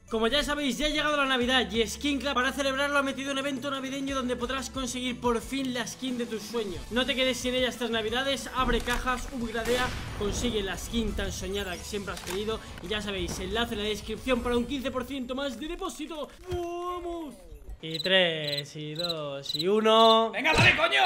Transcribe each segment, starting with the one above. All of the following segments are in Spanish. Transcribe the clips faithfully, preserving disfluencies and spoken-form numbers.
Como ya sabéis, ya ha llegado la Navidad y Skin Club para celebrarlo ha metido un evento navideño donde podrás conseguir por fin la skin de tus sueños. No te quedes sin ella estas navidades, abre cajas, upgradea, consigue la skin tan soñada que siempre has pedido. Y ya sabéis, enlace en la descripción para un quince por ciento más de depósito. ¡Vamos! Y tres, y dos, y uno. ¡Venga, dale, coño!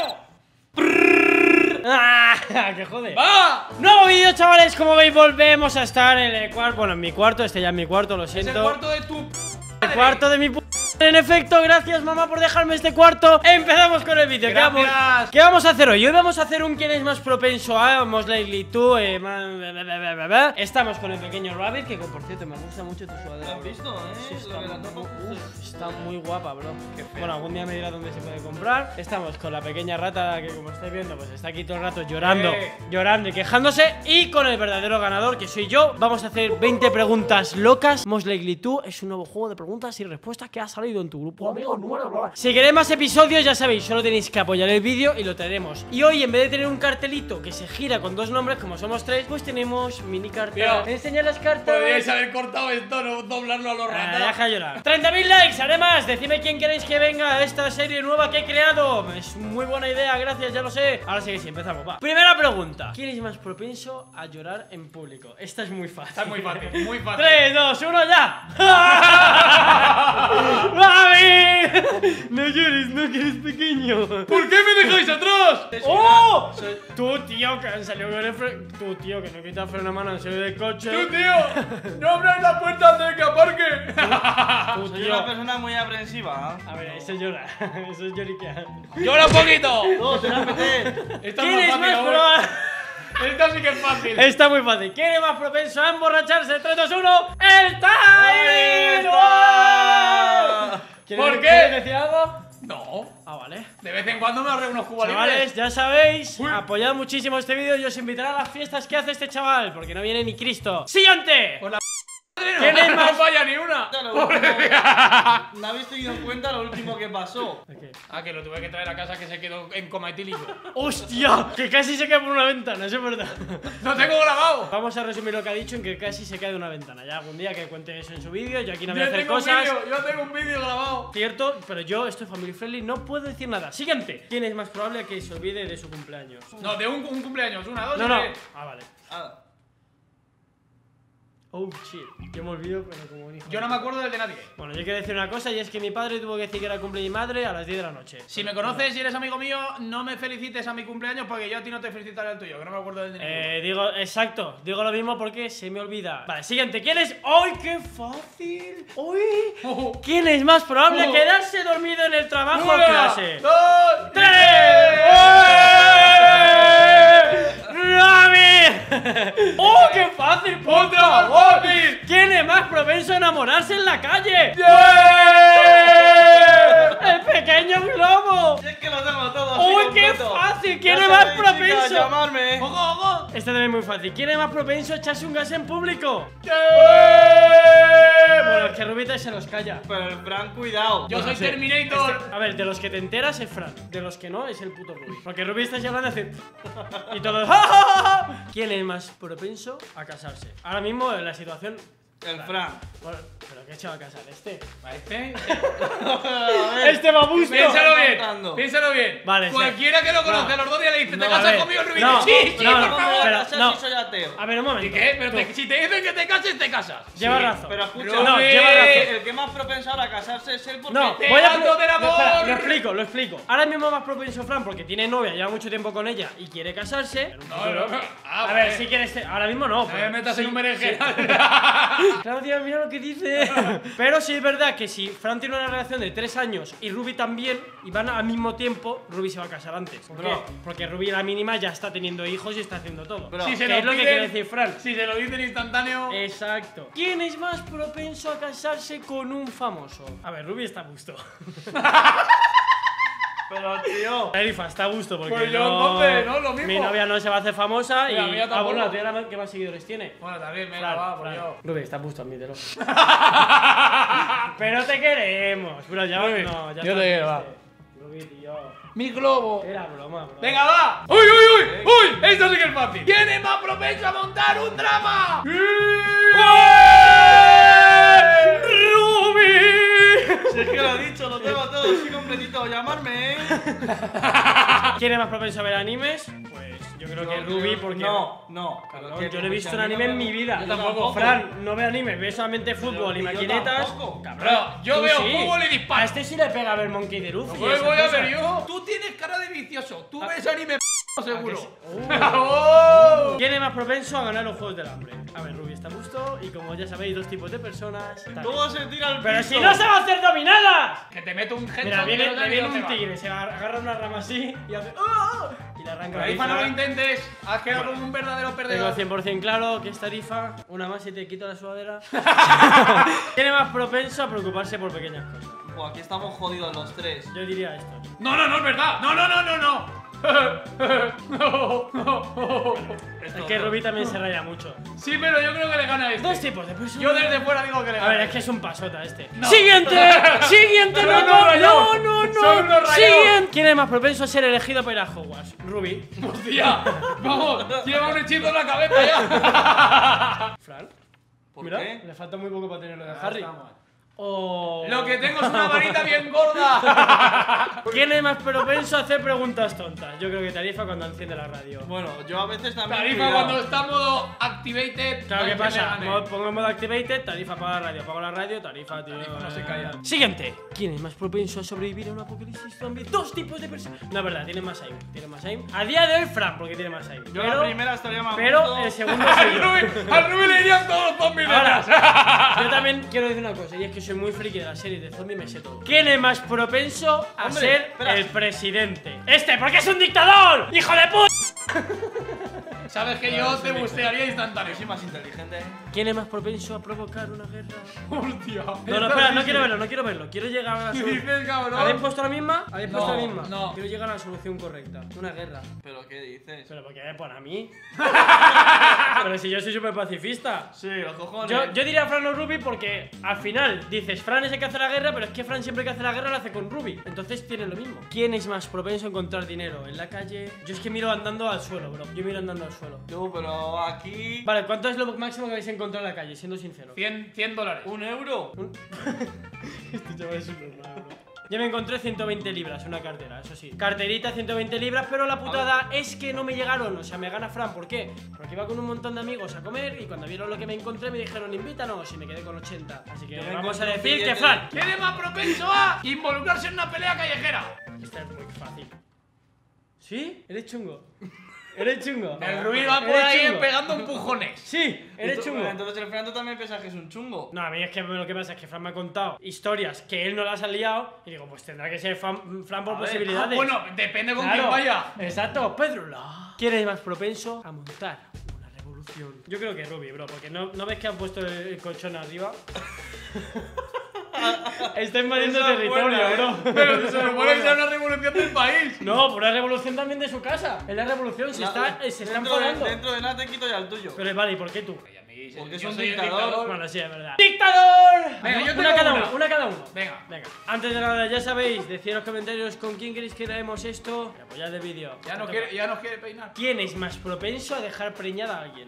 ¡Ah! ¡Que jode! ¡Va! Nuevo vídeo, chavales, como veis volvemos a estar en el cuarto. Bueno, en mi cuarto, este ya es mi cuarto, lo siento. Es el cuarto de tu... El cuarto de mi p... En efecto, gracias mamá por dejarme este cuarto. Empezamos con el vídeo. ¿Qué vamos, ¿Qué vamos a hacer hoy? Hoy vamos a hacer un quién es más propenso a Most Likely To eh, ma... Estamos con el pequeño Rabbit, que por cierto me gusta mucho tu sudadera. ¿Lo has visto, eh? Sí, está, Lo de la muy, tapa, uf, está muy guapa, bro. Qué feo. Bueno, algún día me dirá dónde se puede comprar. Estamos con la pequeña rata que, como estáis viendo, pues está aquí todo el rato llorando, eh. llorando y quejándose. Y con el verdadero ganador, que soy yo. Vamos a hacer veinte preguntas locas. Most Likely To es un nuevo juego de preguntas y respuestas que ha salido en tu grupo, amigo. Si queréis más episodios, ya sabéis, solo tenéis que apoyar el vídeo y lo traeremos. Y hoy, en vez de tener un cartelito que se gira con dos nombres, como somos tres, pues tenemos mini cartas. Enseñar las cartas. Podríais haber cortado esto, no doblarlo a los Ah, ratas. deja llorar. treinta mil likes, haré más. Decidme quién queréis que venga a esta serie nueva que he creado. Es muy buena idea, gracias, ya lo sé. Ahora sí que sí, empezamos, va. Primera pregunta: ¿quién es más propenso a llorar en público? Esta es muy fácil. Está muy fácil, muy fácil. tres, dos, uno, ya. ¡Mami! No llores, no, que eres pequeño. ¿Por qué me dejáis atrás? ¡Oh! Soy... Tú, tío, que han salido con el freno. Tú, tío, que no quita freno a mano, han salido del coche. ¡Tú, tío! ¡No abras la puerta antes de que aparque! Tú, Soy tío. una persona muy aprensiva, ¿eh? A ver, eso llora. Eso es lloriquear. ¡Llora un poquito! No, te la peté. Esta ¿Quién es es más más probable? fácil. Esta sí que es fácil. Está muy fácil. ¿Quién es más propenso a emborracharse? tres, dos, uno. ¡El time! ¿Por qué? ¿Quieres decir algo? No. Ah, vale. De vez en cuando me ahorré unos cubos Chavales, libres. ya sabéis, Uy. apoyad muchísimo este vídeo y os invitaré a las fiestas que hace este chaval, porque no viene ni Cristo. ¡Siguiente! Por la ¿Quién es más? No falla ni una. Lo último- ¿No habéis tenido en cuenta lo último que pasó? Ah, que lo tuve que traer a casa, que se quedó en coma etílico. ¡Hostia! Que casi se cae por una ventana, eso es verdad. ¡Lo tengo grabado! Vamos a resumir lo que ha dicho en que casi se cae de una ventana. Ya algún día que cuente eso en su vídeo, yo aquí no voy a Yo hacer tengo un cosas. vídeo, yo tengo un vídeo grabado. Cierto, pero yo estoy family friendly, no puedo decir nada. Siguiente. ¿Quién es más probable que se olvide de su cumpleaños? No, de un, un cumpleaños, una, dos No, y no. tres. Ah, vale. Ah, Oh shit. Yo me olvido, pero como un hijo. Yo no me acuerdo del de nadie. Bueno, yo quiero decir una cosa y es que mi padre tuvo que decir que era el cumple de mi madre a las diez de la noche. Si me conoces y eres amigo mío, no me felicites a mi cumpleaños porque yo a ti no te felicitaré al tuyo, que no me acuerdo del de ninguno. Eh, digo, exacto, digo lo mismo porque se me olvida. Vale, siguiente, ¿quién es? ¡Ay, qué fácil! ¡Uy! Oh. ¿Quién es más probable a Oh. quedarse dormido en el trabajo o Una, clase? dos, ¡Tres! ¡Rami! ¡Oh, qué fácil! por ¡Otra! favor! ¡Fácil! ¿Quién es más propenso a enamorarse en la calle? ¡El pequeño globo! si es que lo tengo todo. ¡Uy, así qué completo. fácil! ¿Quién Ya es más sabéis, chicas, propenso? llamarme. ¡Ojo, ojo! Este también es muy fácil. ¿Quién es más propenso a echarse un gas en público? Bueno, es que Rubita se los calla. Pero el Fran, cuidado. Yo soy Sí. Terminator. Este- a ver, de los que te enteras es Fran, de los que no es el puto Rubi. Porque Rubi está hablando así y todos. ¡Ja, ja, ja, ja! ¿Quién es más propenso a casarse? Ahora mismo en la situación. El Fran. Bueno, pero ¿qué se va a casar? ¿Este? ¿A este? A ver. ¡Este babusto! Piénsalo bien, contando. piénsalo bien. Vale, sí. Cualquiera que lo conoce No. a los dos días le dice, ¿te No, a casas ver. conmigo, Rubí? No. Sí, sí, No, por no, ¿Cómo favor. voy a pero- casar no. si soy ateo? A ver, un momento. ¿Y qué? Pero Tú. te- si te dicen que te cases, te casas. Lleva Sí. razón. Pero escucha, Rubí. No, lleva razón. el que más propenso ahora a casarse es él porque... No, Te voy a ando del no, amor. espera, lo explico, lo explico. Ahora mismo más propenso Fran porque tiene novia, lleva mucho tiempo con ella y quiere casarse. No, no, no. Ah, A ver, vale. si quieres. Ahora mismo no. No pero me metas sí, en un berenjenal. Claudia, mira lo que dice. Pero sí es verdad que si Fran tiene una relación de tres años y Ruby también, y van al mismo tiempo, Ruby se va a casar antes. ¿Por qué? Bro. Porque Ruby a la mínima ya está teniendo hijos y está haciendo todo. Bro. Si ¿Qué se lo es lo que piden- quiere decir Fran? Si se lo dicen instantáneo. Exacto. ¿Quién es más propenso a casarse con un famoso? A ver, Ruby está a gusto. Pero, tío... Erifa está a gusto porque Pues yo, no, entonces, ¿no? Lo mismo. mi novia no se va a hacer famosa y... Y la mía ah, tampoco. bueno, la tuya la que más seguidores tiene. Bueno, también, venga, Fran, va, por Fran. yo. Ruby, está a gusto, admítelo. Pero te queremos. Bro, ya Ruby, no, ya yo está te quiero, va. triste. Ruby, tío. Mi globo. Era broma, bro. Venga, va. ¡Uy, uy, uy! ¡Uy! Esto sí que es fácil. ¿Quién es más propenso a montar un drama? ¡Ruby! necesito llamarme, ¿eh? ¿Quién es más propenso a ver animes? Pues yo creo que Ruby, porque. No, no. Cabrón, Que- yo no he que visto si un a mí anime no en me- mi vida. Yo tampoco. Fran, no ve anime, ve solamente fútbol y yo maquinetas. tampoco. Bro, yo Tú veo sí. fútbol y disparo. A este sí le pega a ver Monkey D. Luffy. Pues esas voy a cosas. ver yo. Tú tienes cara de vicioso. Tú ves anime seguro. sí? ¡Oh! ¿Quién es más propenso a ganar los juegos del hambre? A ver, Ruby está a gusto y como ya sabéis, dos tipos de personas. Tal. Luego se tira el Pero piso. si no se va a hacer dominadas. Que te meto un headshot. Mira, viene, que no le te viene digo un dónde va. tigre, se agarra una rama así y hace. ¡Oh! Y le arranca la Tarifa, no lo bifa. intentes. Has quedado como un verdadero Tengo perdedor. cien por cien claro que es Tarifa. Una más y te quito la sudadera. ¿Quién es más propenso a preocuparse por pequeñas cosas? Buah, aquí estamos jodidos los tres. Yo diría esto. No, no, no es verdad. No, no, no, no, no. No, no. Es que Ruby también se raya mucho. Sí, pero yo creo que le gana este. Dos tipos de personas. Yo desde fuera digo que le A gana. ver, es que es un pasota este. No. ¡Siguiente! ¡Siguiente! Son ¡No, unos no, rayados. no, no, no! Son unos rayados. ¡Siguiente! ¿Quién es más propenso a ser elegido para ir a Hogwarts? Ruby. Hostia, vamos, lleva un hechizo en la cabeza ya. ¿Fran? ¿Por Mira, qué? le falta muy poco para tener lo de Harry. O... Lo que tengo es una varita bien gorda. ¿Quién es más propenso a hacer preguntas tontas? Yo creo que Tarifa cuando enciende la radio. Bueno, yo a veces también. Tarifa cuidado. cuando está en modo activated. Claro, hay ¿qué que pasa? le gane. Mo- Pongo en modo activated, Tarifa apaga la radio, apago la radio, Tarifa, tío. Tarifa no se calla. Siguiente. ¿Quién es más propenso a sobrevivir a un apocalipsis zombie? Dos tipos de personas. No, es verdad, tiene más aim. Tiene más aim. A día de hoy, Fran, porque tiene más aim. Yo pero, la primera estaría más pero gusto. el segundo Al soy yo. Ruby, al Ruby le irían todos los zombies detrás. Ahora, yo también quiero decir una cosa, y es que soy muy friki de las series de zombies, me sé todo. ¿Quién es más propenso a Hombre, ser espera. el presidente? ¡Este, porque es un dictador! ¡Hijo de puta! Sabes que yo te bustearía instantáneo. Yo soy más inteligente. ¿Quién es más propenso a provocar una guerra? Hostia. No, no, espera, no quiero verlo, no quiero verlo. Quiero llegar a la ¿Qué solución. dices, cabrón? ¿Habéis puesto la misma? ¿Habéis puesto No, la misma? no. Quiero llegar a la solución correcta. Una guerra. ¿Pero qué dices? Pero ¿por qué me pone a mí? Pero si yo soy súper pacifista. Sí, los cojones. Yo, yo diría Fran o Ruby porque al final dices Fran es el que hace la guerra, pero es que Fran siempre que hace la guerra lo hace con Ruby. Entonces tienen lo mismo. ¿Quién es más propenso a encontrar dinero? ¿En la calle? Yo es que miro andando al suelo, bro. Yo miro andando al suelo. Tú, pero aquí. Vale, ¿cuánto es lo máximo que habéis encontrado en la calle? Siendo sincero. cien, cien dólares. ¿Un euro? Este chaval es un normal, bro. Yo me encontré ciento veinte libras en una cartera, eso sí. Carterita, ciento veinte libras, pero la putada es que no me llegaron. O sea, me gana Fran. ¿Por qué? Porque iba con un montón de amigos a comer y cuando vieron lo que me encontré me dijeron invítanos y me quedé con ochenta. Así que Yo me vamos a encontré un decir que billete Fran. ¿Quién es más propenso a involucrarse en una pelea callejera? Esta es muy fácil. ¿Sí? ¿Eres chungo? ¿Eres chungo? El Ruby va por ¿Eres ahí chungo? pegando empujones. Sí, eres Y tú- chungo. Entonces el Fernando también piensa que es un chungo. No, a mí es que lo que pasa es que Fran me ha contado historias que él no las ha liado y digo, pues tendrá que ser Fran, Fran por A ver, Ah, posibilidades. bueno, depende con Claro, quién vaya. Exacto, Pedro. ¿Quién es más propenso a montar una revolución? Yo creo que Ruby, bro, porque no, ¿no ves que han puesto el, el colchón arriba? Está invadiendo Esa es territorio, buena, ¿eh? bro. Pero se supone que sea una revolución del país. No, por una revolución también de su casa. Es la revolución, se, La- está, eh, se están dentro de, enfadando. dentro de nada te quito ya el tuyo. Pero vale, ¿y por qué tú? Porque es Yo un soy el dictador. Bueno, sí, es verdad. ¡Dictador! Venga, yo tengo una cada una. uno, una cada uno. Venga. Venga, antes de nada, ya sabéis, decid en los comentarios con quién queréis que grabemos esto. Y apoyad el vídeo. Ya no quiere, ya nos quiere peinar. ¿Quién es más propenso a dejar preñada a alguien?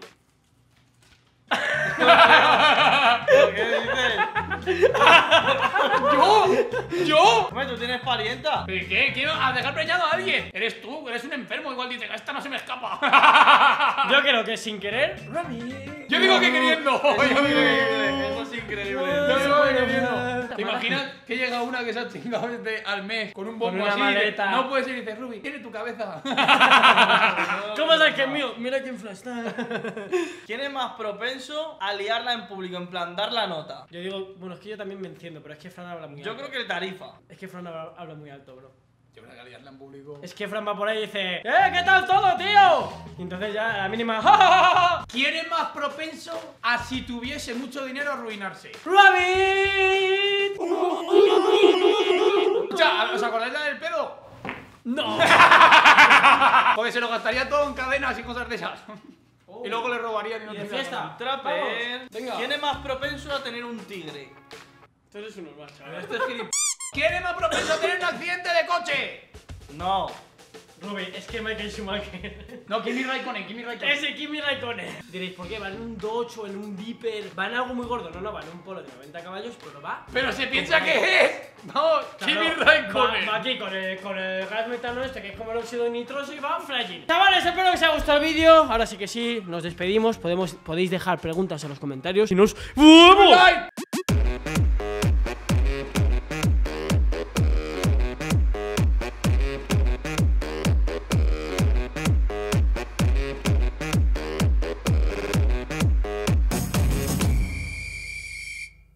¿Pero qué dices? ¿Yo? ¿Yo? Hombre, tú tienes parienta. ¿Pero qué? ¿Quiero a dejar preñado a alguien? Eres tú, eres un enfermo. Igual dices, esta no se me escapa. Yo creo que sin querer. Yo digo que queriendo. Yo digo que queriendo. Eso es increíble. Yo digo que queriendo. ¿Te imaginas que llega una que se ha chingado desde al mes con un bombo una así? y dice, maleta. no puedes ir y dices, Ruby, tiene tu cabeza. ¿Cómo sabes que es mío? Mira quién flash está. ¿Quién es más propenso a liarla en público, en plan dar la nota? Yo digo, bueno, es que yo también me enciendo, pero es que Fran habla muy Yo alto. creo que el Tarifa. Es que Fran habla, habla muy alto, bro. Yo creo que liarla en público. Es que Fran va por ahí y dice, ¡eh, qué tal todo, tío! Y entonces ya a la mínima, ¡ja, ja, ja, ja! ¿Quién es más propenso a si tuviese mucho dinero a arruinarse? ¡Rabbit! Escucha, ¿os acordáis la del pedo? ¡No! Porque se lo gastaría todo en cadenas y cosas de esas. Y luego le robarían y no ¿Y de tendría fiesta? nada. Trapper. Vamos, venga. ¿Quién es más propenso a tener un tigre? Tú eres un normal, chaval. Esto es gilip... ¿Quién es más propenso a tener un accidente de coche? No. Rubén, es que Michael Schumacher. No, Kimi Raikkonen, Kimi Raikkonen. Ese Kimi Raikkonen. Diréis, ¿por qué? ¿Va en un Dodge o en un Viper? ¿Va en algo muy gordo? No, no, va en un Polo de noventa caballos, pero va. Pero se piensa que es. No, Kimi Raikkonen. Va, va aquí con el, con el gas metano este, que es como el óxido nitroso, y va frágil. Chavales, espero que os haya gustado el vídeo. Ahora sí que sí, nos despedimos. Podemos, podéis dejar preguntas en los comentarios y nos vemos.